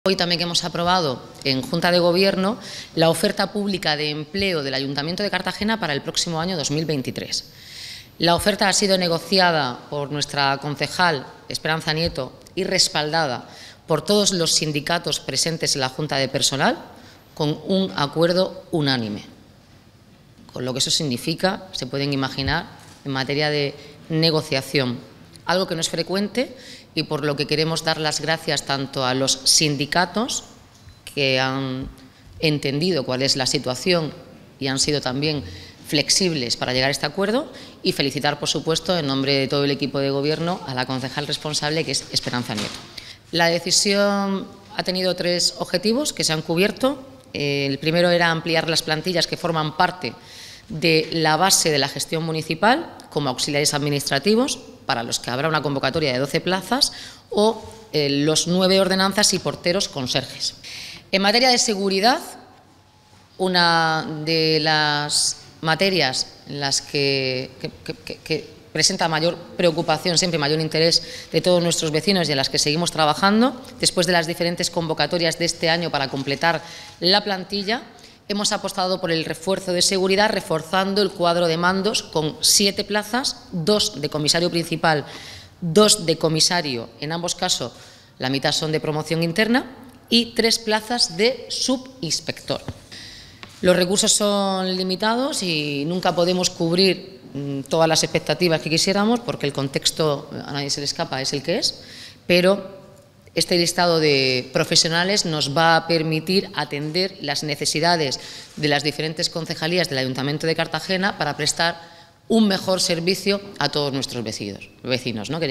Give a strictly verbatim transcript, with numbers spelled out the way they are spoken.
Hoy también que hemos aprobado en Junta de Gobierno la oferta pública de empleo del Ayuntamiento de Cartagena para el próximo año dos mil veintitrés. La oferta ha sido negociada por nuestra concejal Esperanza Nieto y respaldada por todos los sindicatos presentes en la Junta de Personal con un acuerdo unánime. Con lo que eso significa, se pueden imaginar, en materia de negociación, algo que no es frecuente y por lo que queremos dar las gracias tanto a los sindicatos que han entendido cuál es la situación y han sido también flexibles para llegar a este acuerdo, y felicitar, por supuesto, en nombre de todo el equipo de Gobierno, a la concejal responsable, que es Esperanza Nieto. La decisión ha tenido tres objetivos que se han cubierto. El primero era ampliar las plantillas que forman parte de la base de la gestión municipal como auxiliares administrativos, para los que habrá una convocatoria de doce plazas, o eh, los nueve ordenanzas y porteros conserjes. En materia de seguridad, una de las materias en las que, que, que, que presenta mayor preocupación, siempre mayor interés de todos nuestros vecinos y en las que seguimos trabajando, después de las diferentes convocatorias de este año para completar la plantilla, hemos apostado por el refuerzo de seguridad, reforzando el cuadro de mandos con siete plazas, dos de comisario principal, dos de comisario, en ambos casos la mitad son de promoción interna, y tres plazas de subinspector. Los recursos son limitados y nunca podemos cubrir todas las expectativas que quisiéramos, porque el contexto, a nadie se le escapa, es el que es, pero este listado de profesionales nos va a permitir atender las necesidades de las diferentes concejalías del Ayuntamiento de Cartagena para prestar un mejor servicio a todos nuestros vecinos, vecinos, ¿no? Que